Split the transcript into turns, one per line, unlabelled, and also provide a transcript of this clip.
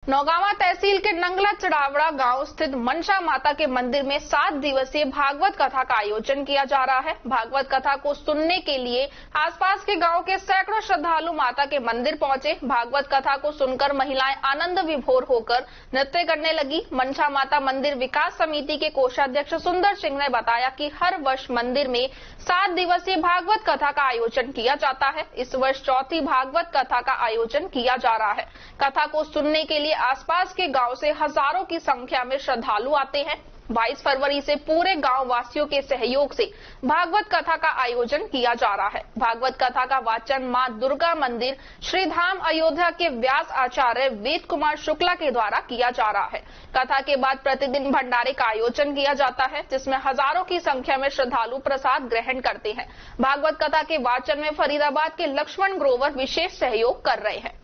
नौगांवा तहसील के नंगला चढ़ावड़ा गांव स्थित मनसा माता के मंदिर में 7 दिवसीय भागवत कथा का आयोजन किया जा रहा है। भागवत कथा को सुनने के लिए आसपास के गांव के सैकड़ों श्रद्धालु माता के मंदिर पहुंचे। भागवत कथा को सुनकर महिलाएं आनंद विभोर होकर नृत्य करने लगी। मनसा माता मंदिर विकास समिति के कोषाध्यक्ष सुंदर सिंह ने बताया कि हर वर्ष मंदिर में 7 दिवसीय भागवत कथा का आयोजन किया जाता है। इस वर्ष चौथी भागवत कथा का आयोजन किया जा रहा है। कथा को सुनने के लिए आसपास के गांव से हजारों की संख्या में श्रद्धालु आते हैं। 22 फरवरी से पूरे गांव वासियों के सहयोग से भागवत कथा का आयोजन किया जा रहा है। भागवत कथा का वाचन मां दुर्गा मंदिर श्रीधाम अयोध्या के व्यास आचार्य वेद कुमार शुक्ला के द्वारा किया जा रहा है। कथा के बाद प्रतिदिन भंडारे का आयोजन किया जाता है, जिसमें हजारों की संख्या में श्रद्धालु प्रसाद ग्रहण करते हैं। भागवत कथा के वाचन में फरीदाबाद के लक्ष्मण ग्रोवर विशेष सहयोग कर रहे हैं।